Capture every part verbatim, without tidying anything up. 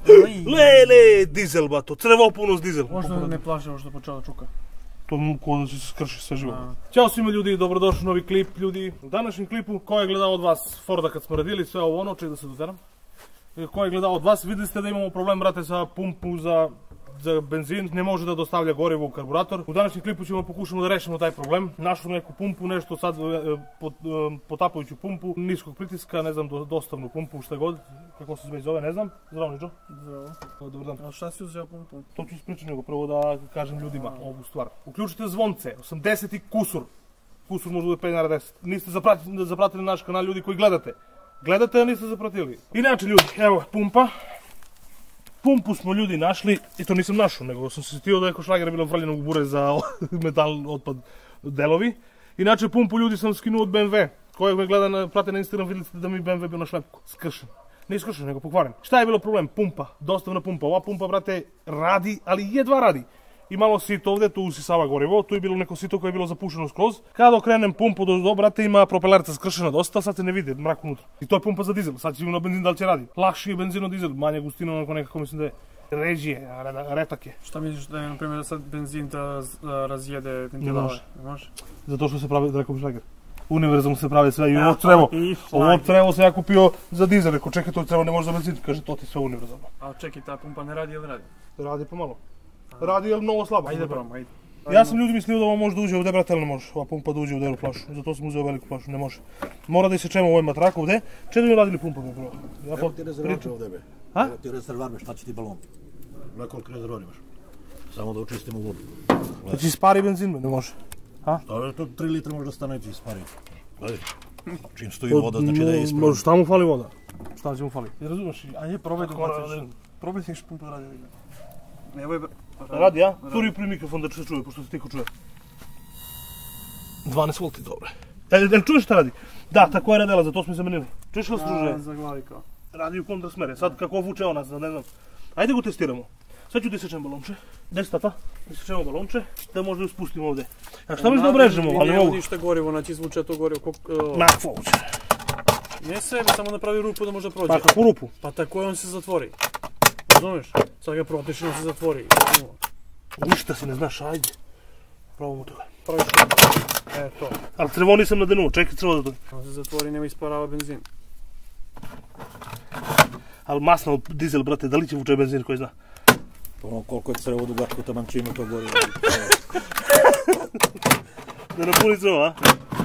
Леле, дизел, бато, цревопуно с дизел. Možda ne plaše, možda počeo da čuka. To mu ko da će se skrši sve živo. Ćao svima ljudi, dobrodošli u novi klip ljudi. U današnjem klipu, ko je gledao od vas Forda kad smo radili sve ovo ono, ček da se doteram. Ko je gledao od vas, videli ste da imamo problem, brate, sa pumpu za za benzin, ne može da dostavlja gorivo u karburator. U današnjem klipu ćemo pokušamo da rešimo taj problem. Našli neku pumpu, nešto sad potapajuću pumpu, niskog pritiska, ne znam, dostavnu pumpu, šta god, kako se sve zove, ne znam. Zdravo, Niđo. Zdravo. Dobar dan. A šta si uzeo pumpu? To ću ispričati nego prvo da kažem ljudima ovu stvar. Uključite zvonce, osamdeset i kusur. Kusur može da pet na deset. Niste zapratili naš kanal, ljudi koji gledate. Gledate, a niste zapratili. Inače ljudi, evo pumpa. Pumpu smo ljudi našli, i to nisam našao, nego sam se sjetio da je kod šlagera bilo vrljeno u bure za metal otpad delovi. Inače pumpu ljudi sam skinuo od B M W. Kojeg me gleda, prate na Instagram, vidite da mi B M W bio na šlepku. Skršen. Ne iskršen, nego pokvaren. Šta je bilo problem? Pumpa. Dostavna pumpa. Ova pumpa, brate, radi, ali jedva radi. I malo sito ovdje, tu usisava gorivo, tu je bilo neko sito koje je bilo zapušeno skroz. Kada okrenem pumpu do, brate, ima propelerca skršena dosta, sad se ne vidi, mrak unutra. I to je pumpa za dizel, sad ćemo na benzin da li će radi. Lakši je benzin od dizel, manje gustino, onako nekako mislim da je ređije, retak je. Šta misliš da je, na primjer, sad benzin da razjede ventilator? Ne može. Zato što se pravi, da rekao bi šlager. Univerzum se pravi sve i ovo trevo. Ovo trevo sam ja kupio za dizel, rekao čekaj to trevo ne može za benzin, kaže to ti sve univerzalno. A čekaj, ta pumpa ne radi ili radi? Radi pomalo. Radi, ali mnogo slabo. Ajde probamo, ajde. Ja sam ljudi mislio da ovo može da uđe ovdje, brate, ali ne može. Ova pumpa da uđe u delu flašu, zato sam uzeo veliku flašu, ne može. Mora da isečemo ovaj matrak ovdje. Čemu je radili pumpa? Evo ti rezervar ovdje be. Evo ti rezervar be, šta će ti balon? Nekoliko rezervar imaš. Samo da učistimo vodu. Da će ispari benzin, ne može. Šta je to, tri litre može da stane i će ispari. Gledaj, čim stoji voda, znači da je ispravno. Šta mu fali voda? Šta će mu fali? Ne razumeš, a je probaj da ubaciš. Probaj si pumpu da radi. Evo je... Radi, ja? Turi pri mikrofon da se čuje, pošto se tiho čuje. dvanaest volti, dobro. Jel čuješ šta radi? Da, tako je radila, zato smo zamenili. Čuješ li služe? Za glavi kao. Radi u kontrasmere, sad kako vuče ona, ne znam. Ajde go testiramo. Sad ću da isečem balonče. Gdje si tata? Isečemo balonče, da možda ju spustimo ovdje. A šta misli da obrežemo? Ali ne mogu ništa gorivo, znači izvuče to gorivo. Ma, foć. Ne sve, samo napravi rupu da može prođe. Pa kako rupu? Pa tako je on se zatvori. Razumeš? Sad ga protiš i on se zatvori. Ništa si ne znaš, ajde. Probamo toga. Praviš rupu. E, to. Ali crevo nisam na dnu, čekaj crevo da to. On se zatvori i nema isparava benzin. Ali masno dizel, brate, da li će vuče benzin koji zna? Ono koliko je crevo dugačko, taman će ima to gorivo. Da napuni crevo, a?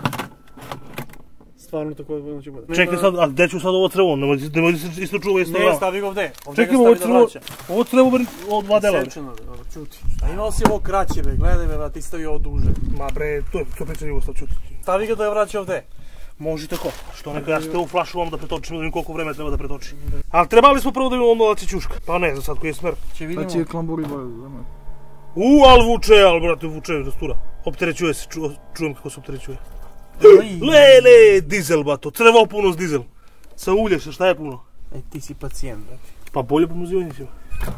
Stvarno tako da će bude. Čekaj sad, a gdje ću sad ovo crevo? Nemoj da se isto čuva isto vrava. Ne, stavi ga ovdje. Čekaj, ovo crevo, ovo crevo od dva dela. Sečeno, čuti. A imao si ovo kraće, be, gledaj me, da ti stavi ovo duže. Ma bre, to je pričanje ovo stav, čuti. Stavi ga da je vraća ovdje. Može tako, što neka ja ste ovu flašu vam da pretočim, da vidim koliko vremena treba da pretoči. Ali trebali smo prvo da imamo onda ćuška. Pa ne znam sad koji je smer. Sad će klamburi boju, znamo. Uuu, ali vuče, ali brate, vuče, rastura. Opterećuje se, čujem kako se opterećuje. Lele, dizel, bato, crevopuno s dizel. Sa ulje se, šta je puno? E, ti si pacijent, brate. Pa bolje pomuzivanje si.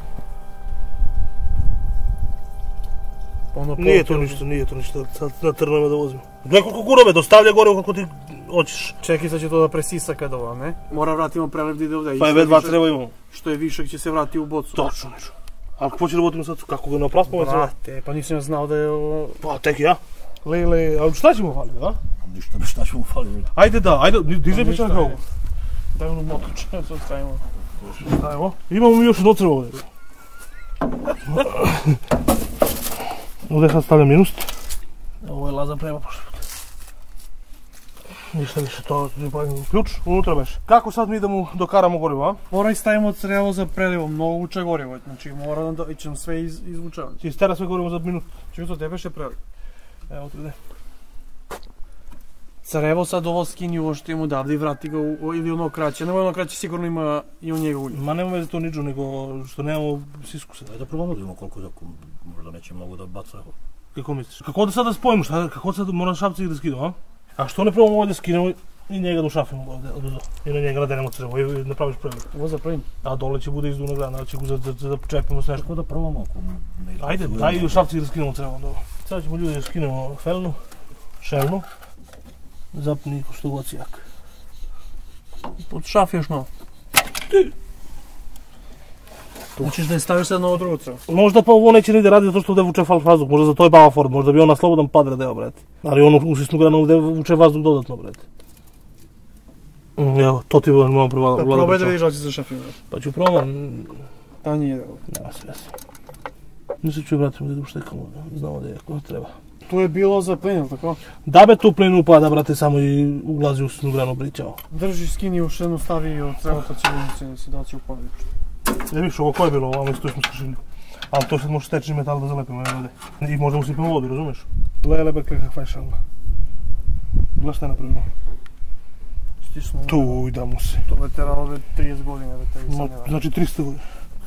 Nije to ništa, nije to ništa, sad na trnovima da vozimo. Nekoliko gurove, dostavlja gore kako ti hoćeš. Čekaj, sad će to da presisa kada ovo, ne? Mora vratimo prelev da ide ovdje. Pa je ve dva treba imamo. Što je višak će se vrati u bocu. Točno nešto. Ali kako će da vodimo sad, kako ga napraspamo? Brate, pa nisam ja znao da je ovo... Pa tek ja. Lele, ali šta ćemo faliti, da? Ništa, šta ćemo faliti. Ajde da, ajde, dizaj priča na kao. Daj ono motoče, sad stavimo. Stavimo. Imamo mi još jedno crevo ovdje. Ovdje sad stavljam minus. Ovo je lazan prema pošto put. Ništa više, to je ključ, unutra beš. Kako sad mi idemo dokaramo gorivo, a? Mora i stavimo crevo za prelivo, mnogo vuče gorivo, znači mora da ćemo sve izvučavati. Ti stara sve gorivo za minut. Čuj to, tebe še preliv. Evo tu ide. Crevo sad ovo skini ovo što imamo odavde i vrati ga u, ili ono kraće, nemoj ono kraće sigurno ima i u njega ulje. Ma nema veze to niđu, nego što nemamo sisku sad. Daj da probamo da vidimo koliko da, možda neće mnogo da baca. Kako misliš? Kako da sad da spojimo, šta, kako sad moram šapci da skidamo, a? A što ne probamo ovdje da skinemo i njega da ušafimo ovdje, odozdo. I na njega nadenemo crevo i napraviš preliv. Ovo za prvim? A dole će bude izduvna grana, ali će ga da počepimo s nešto. Kako da probamo ako ne izbacujemo? Ajde, daj u šapci da skinemo crevo onda. Sad ćemo ljudi da skinemo felnu, šelnu. Zapni ko što god si jak. Pod šaf još malo. Hoćeš da je staviš sad na ovo drugo crevo? Možda pa ovo neće ni da radi zato što ovdje vuče fal vazduh, možda za to je bava Ford, možda bi on na slobodan padre deo, brate. Ali on u šestnu ovdje vuče vazduh dodatno, brate. Evo, to ti možemo privada. Probaj da vidiš da će se šafim. Pa ću probam. Pa nije da. Nema sve. Nisam ću vratiti da uštekamo, znamo da je ako treba. Tu je bilo za plin, tako? Da be tu plin upada, brate, samo i ulazi u snugranu pričao. Drži, skini još jednu, stavi i od treba pa će vidjeti se da će upali. Ne viš, ovo koje je bilo, ovamo isto smo skršili. Ali to sad može tečni metal da zalepimo ovdje. I možda usipimo vodu, razumiješ? Lele be klika kakva je šalma. Gledaj šta je napravimo. Stisno. Tu i da mu se. To je teralo be trideset godina da te sad nema. Znači trista godina.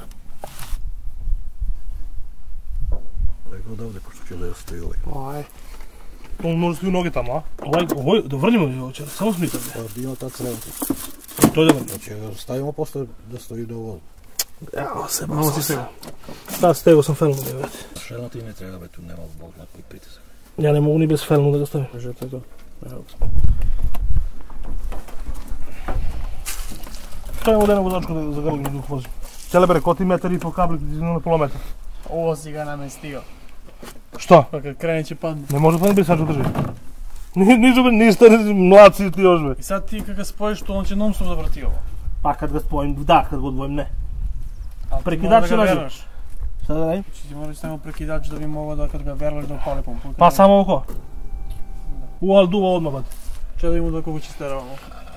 Rekao da ovdje, pošto će da je stoji ovaj. Aj. On može stoji u noge tamo, a? Ovaj, ovaj, da vrnimo je ovo čera, samo smita ovdje. Pa dio ta creva. To je dobro. Znači ga stavimo posle da stoji do vodu. Evo se, malo si stego. Sad stego sam felnu, ne već. Šelno ti ne treba, tu nema bog na koji pritisak. Ja ne mogu ni bez felnu da ga stavim. Kaže, to je to. Evo. Stavim ovdje na vozačku da za grlinu duh vozim. Celebere, ko ti metar i po kabli, ti na pola metra. Ovo si ga namestio. Šta? Pa kad krene će padne. Ne može padne bez saču drži. Nisu niste mladci ti još be. I sad ti kad ga spojiš to on će non stop zavrti ovo. Pa kad ga spojim, da, kad ga odvojim, ne. Ali Prekidač će nađe. verlaš. Šta da radim? Znači ti moraš stavimo prekidač da bi mogao da kad ga verlaš da upali pom puta. Pa samo oko. U, ali duva odmah, bad. Če da imamo da koliko će steravamo.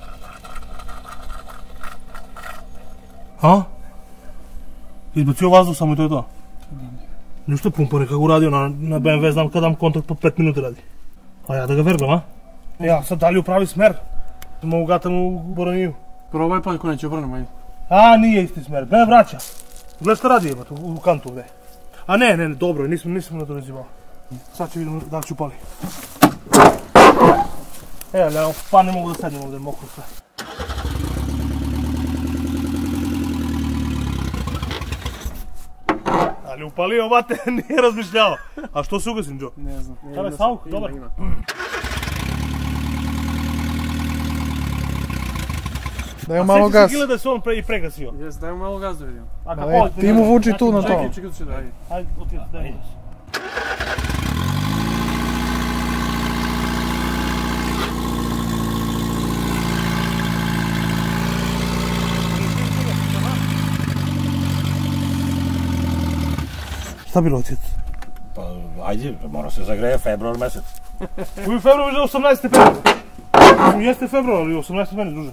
A? Izbacio vazduh samo i to je to? Ništa pumpa nekako uradio na, na be em ve, znam kad dam kontakt po pet minuta radi. A ja da ga verglam, a? Ja, sad da li u pravi smer? Mogu gatam u Boraniju. Probaj pa ako neće obrnemo, ajde. A, nije isti smer, ne vraća. Gledaj šta radi jebate, u, u kantu ovdje. A ne, ne, ne, dobro je, nisam, nisam na to rezivao. Sad ću vidimo da li ću upali. E, ali pa ne mogu da sedem ovdje, mokro sve. Ali upalio, bate, nije razmišljao. A što se ugasim, Joe? Ne znam. Šta je sauk? Dobar. Daj malo gas. A sjeti se da se on pre, i pregasio. Jes, daj malo gas da vidimo. A kako? Ti mu vuči tu na to. Čekaj, Čekaj, čekaj, ajde. Ajde, otijeti, daj mi. Šta bilo otjet? Pa ajde, mora se zagreje februar mesec. U februar je osamnaest stepeni. Jeste februar, ali osamnaest stepeni, druže.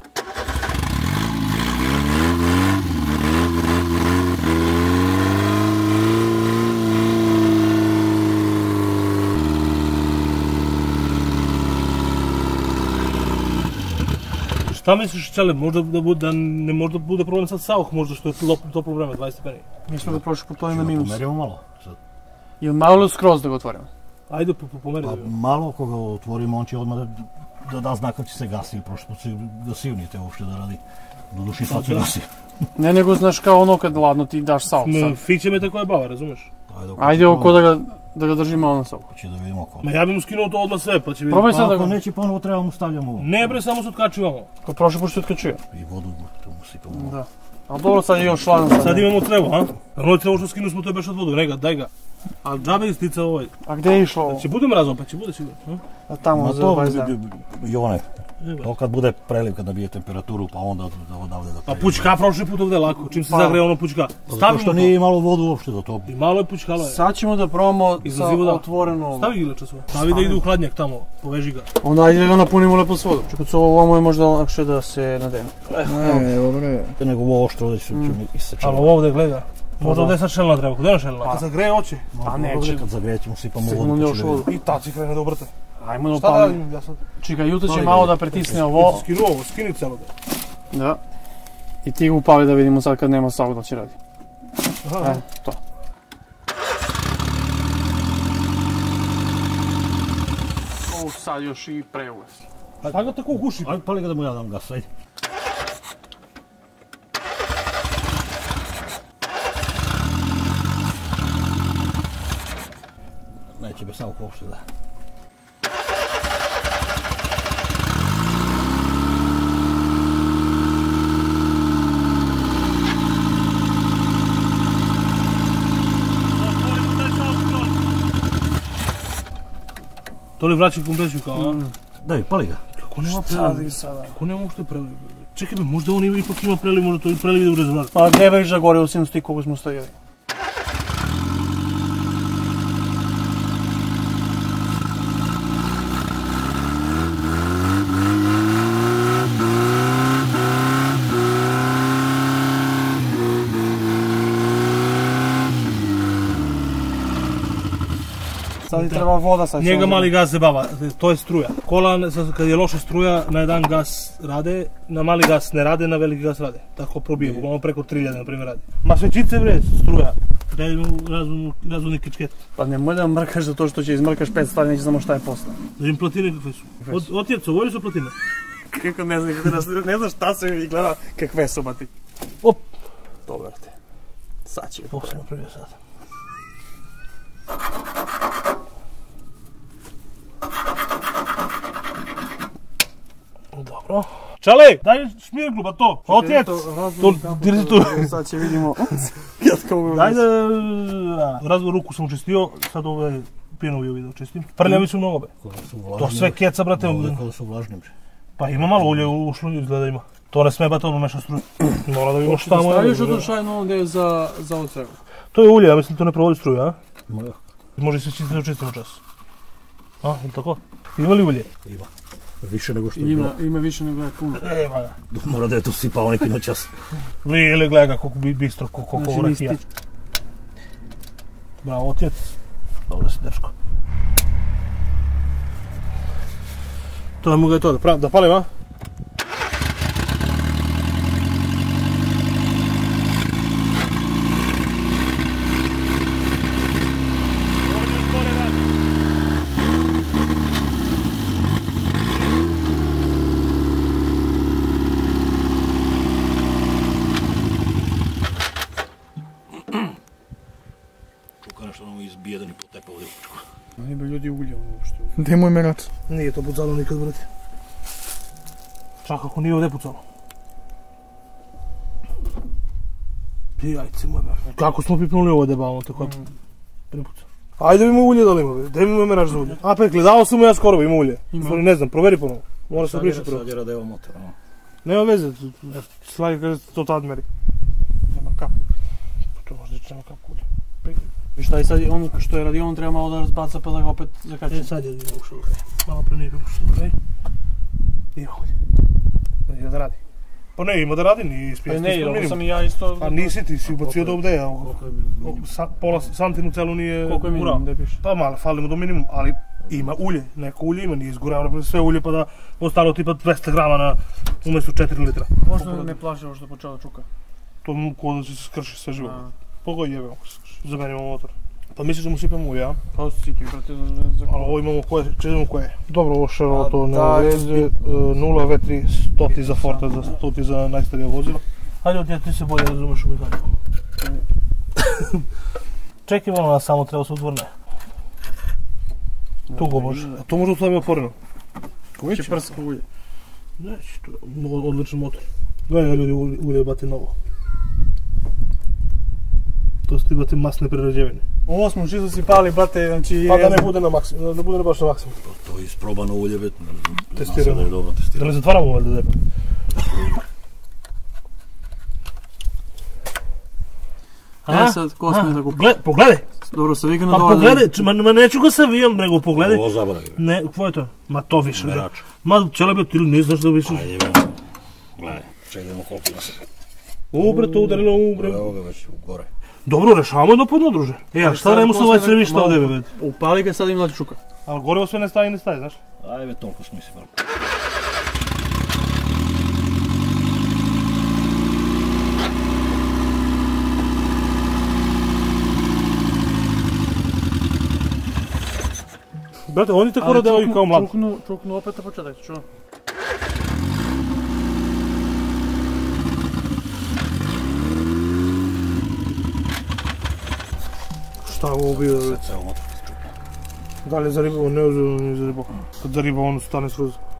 Šta misliš, Čele, možda da bude, da ne možda bude problem sad sauh, možda što je toplo vreme, dvadeset stepeni? Mi smo da prošli po tome na minus. Pomerimo malo. Sad. Ili malo skroz da ga otvorimo? Ajde, pomeri Pa da ga. malo ako ga otvorimo, on će odmah da, da da znak kad će se gasi, prošlo put se gasio, nije te uopšte da radi. Do duši sad se gasi. Ne, nego znaš kao ono kad ladno ti daš sauk sad. Fiće me tako je bava, razumeš? Ajde oko da ga, da ga držimo malo na sauk. Hoće da vidimo oko. Ma ja bi mu skinuo to odmah sve, pa će vidjeti. Probaj Pa sad da ako ga... neće ponovo treba mu stavljamo ovo. Ne bre, samo se otkačivamo. Ko prošli put što otkačio. I vodu tu mu sipamo. Da. Ali dobro sad je još ladan sad. Sad imamo trevo, a? Ono trevo što skinu smo, to je beš od vodu, ne ga, daj ga. Ali džabe istica ovaj. A gde je išlo ovo? Će bude mrazom, pa će bude sigurno. A tamo Ma za to, dvadeset dana. Jone, to kad bude preliv, kad nabije temperaturu, pa onda da odavde da A preliv. pučka prošli put ovdje lako, čim se Pa. zagreje ono pučka. Zato Stavimo što to. nije imalo vodu uopšte do toga. I malo je pučkalo je. Sad ćemo da probamo sa Izazivo da. otvoreno ovo. Stavi ileče svoje. Stavi da ide u hladnjak tamo, poveži ga. Onda ajde da ga napunimo lepo s vodom. Čekaj, s ovo je možda lakše da se nadene. Ne, evo bre. Nego ovo oštro ovdje će mi isečeno. Ali ovdje gleda. Možda ovdje sad šelna treba, kod je šelna? Kad zagreje oči. Pa neće. Kad zagreje ćemo sipamo Sigurno vodu. još vodu. I taci krene da obrte. Ajmo da Šta da upalimo. radim ja sad? Čekaj, Juta će Pali malo ga. da pritisne ovo. Skinu ovo, skini celo da. Da. I ti ga upali da vidimo sad kad nema sauk da će radi. Aha. E, to. Ovo sad još i preugasi. Pa ga tako uguši. Ajde, pali ga da mu ja dam gas, ajde. Neće bez samo uopšte da. To li vraća kompresiju kao, a? Daj, pali ga. Kako nema Sad preliv? i sada. Kako nema uopšte preliv? Čekaj be, možda on ipak ima preliv, možda to i preliv ide u rezervoar. Pa gdje već da gore u sinu sti koliko smo stojili. Sad ti treba voda sad. Njega mali gas se bava, to je struja. Kola, kad je loša struja, na jedan gas rade, na mali gas ne rade, na veliki gas rade. Tako probije, bukvalno preko tri hiljade na primjer radi. Ma svećice bre, struja. Da imamo razumni kičket. Pa nemoj da mrkaš zato što će izmrkaš pet stvari, neće znamo šta je posle. Da im platine kakve su. Otjeco, voli su platine? Kako ne znam, ne znaš šta se mi gleda, kakve su bati. Op! Dobar te. Sad će. Ovo sam napravio sad. Dobro. Čale, daj šmirglu, ba to. Otjec! To, dirzi tu. Sad će vidimo. Daj da... Razvoj ruku sam učistio, sad ovaj pinovi video čistim. Prljavi su mnogo be. To sve keca, brate. Kada su vlažni bre. Pa ima malo ulje ušlo, izgleda ima. To ne sme ba to meša struju. Mora da vidimo šta mu je. Staviš odnošajno ovdje za odsegu. To je ulje, ja mislim to ne provodi struju, a? Moja. Može se čistiti da učistimo čas. A, ili tako? Ima li ulje? Ima. Više nego što je bilo. Ima, ima više nego je puno. Ema ga. Mora da je to sipao neki noćas. Ili gledaj ga koliko bi bistro, koliko Znači, rakija. nisi Bravo, otjec. Dobro si, dečko. To ne mogu je to da pravim, da palim, a? Nešto ono izbijedan i potepa ovdje u pučku. Ne bi ljudi ulje ono uopšte. Nemoj me rad. Nije to pucalo nikad, brate. Čak ako nije ovdje pucalo. Pijajce moje, brate. Kako smo pipnuli ovo debavno, tako je pripucao. Ajde mi ulje da li ima, daj mi merač za ulje. A, pekli, dao sam mu ja skoro, ima ulje. Stvari, ne znam, proveri ponovo. Mora se briše prvo. Sad je radeo motor, ono. Nema veze, Slavi kaže to tad meri. Nema kapu. To možda će nema kapu ulje. I šta i sad ono što je radio, on treba malo da razbaca pa da ga opet zakači. E, sad je ušao kraj. Malo pre nije ušao kraj. Ima ovdje. Da nije da radi. Pa ne, ima da radi, nije ispijesti. Pa ne, ovo sam i ja isto... Pa nisi ti, si ubacio do ovdje, evo. Pola santinu celu nije Koliko je minimum, gdje piše? Pa malo, fali mu do minimum, ali ima ulje. Neko ulje ima, nije izgurao sve ulje pa da ostalo tipa dvesta grama na umjesto četiri litra. Možda ne plaše ovo što je počeo da čuka. To mu ko da će se skrši sve živo. Pogoj jebe ako se skrši. Zamenimo motor. Pa misliš da mu sipamo ulje, a? Pa su siki, brate, za... Ali ovo imamo koje, čezimo koje. Dobro, ovo šero to nema veze, nula ve tri, stoti za Forta, stoti za najstarije vozilo. Hajde od ti se bolje razumeš u mehaniku. Čekaj malo nas samo treba se odvrne. Tu go može, a to može ostaviti otvoreno. Koji će prska ulje? Neće, to je odličan motor. Gledaj ljudi ulje bati novo. To su ti bati masne prerađevine. Ovo smo čisto sipali, brate, znači... Pa da ne bude na maksimum, da ne bude baš na maksimum. To je isprobano ulje, već... Testirano. Da je dobro Da testirano. ne zatvaramo valjda zeba. E sad, ko smije da kupi? Gled, pogledaj! Dobro, sa vikenda Pa dolazi... pogledaj, č- ma, ma neću ga savijam, nego pogledaj. Ovo zaboravim. Ne, ko je to? Ma to više. ne. Merač. Ma čelebe, ti ne znaš da više. Ajde, evo. Gledaj, čekaj da mu kopimo se. U bre, to udarilo u bre. Evo ga već gore. Dobro, rešavamo da podno, druže. E, a šta da mu se ovaj crvišta ovdje, be? Upali ga sad im da čuka. Ali gore ovo sve ne staje, ne staje, znaš? Ajde, već toliko smo isipali. Brate, oni tako radevaju kao mlad. Čuknu, čuknu opet na početak, čuo. Šta ovo bio, be? Ceo motor se čupa. Da li je za ribu, ne uzeo, ne za ribu. Kad za ribu, ono stane sruz.